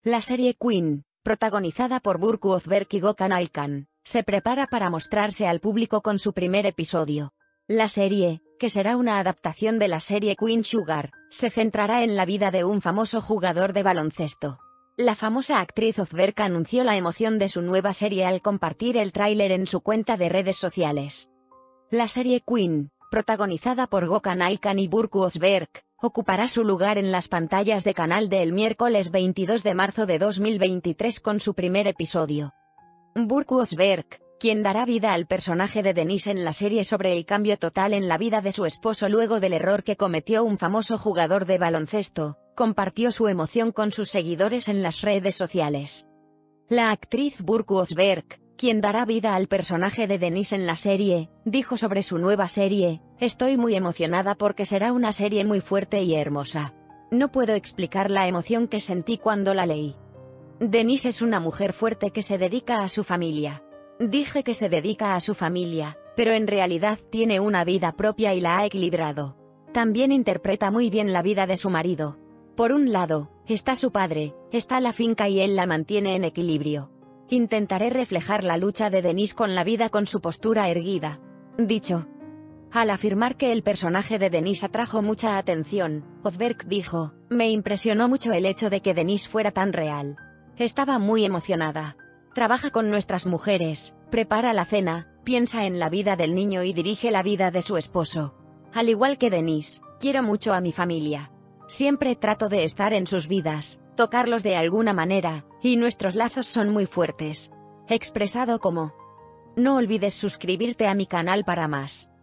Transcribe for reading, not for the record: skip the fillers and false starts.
La serie Queen, protagonizada por Burke Osberg y Gökhan Alkan, se prepara para mostrarse al público con su primer episodio. La serie, que será una adaptación de la serie Queen Sugar, se centrará en la vida de un famoso jugador de baloncesto. La famosa actriz Osberg anunció la emoción de su nueva serie al compartir el tráiler en su cuenta de redes sociales. La serie Queen, protagonizada por Gökhan Alkan y Burke Osberg, ocupará su lugar en las pantallas de Canal D el miércoles 22 de marzo de 2023 con su primer episodio. Burke Osberg, quien dará vida al personaje de Denise en la serie sobre el cambio total en la vida de su esposo luego del error que cometió un famoso jugador de baloncesto, compartió su emoción con sus seguidores en las redes sociales. La actriz Burke Osberg, quien dará vida al personaje de Denise en la serie, dijo sobre su nueva serie: "Estoy muy emocionada porque será una serie muy fuerte y hermosa. No puedo explicar la emoción que sentí cuando la leí. Denise es una mujer fuerte que se dedica a su familia. Dije que se dedica a su familia, pero en realidad tiene una vida propia y la ha equilibrado. También interpreta muy bien la vida de su marido. Por un lado, está su padre, está la finca y él la mantiene en equilibrio. Intentaré reflejar la lucha de Denise con la vida con su postura erguida", dicho. Al afirmar que el personaje de Denise atrajo mucha atención, Osberg dijo: "Me impresionó mucho el hecho de que Denise fuera tan real. Estaba muy emocionada. Trabaja con nuestras mujeres, prepara la cena, piensa en la vida del niño y dirige la vida de su esposo. Al igual que Denise, quiero mucho a mi familia. Siempre trato de estar en sus vidas, tocarlos de alguna manera, y nuestros lazos son muy fuertes". Expresado como: "No olvides suscribirte a mi canal para más".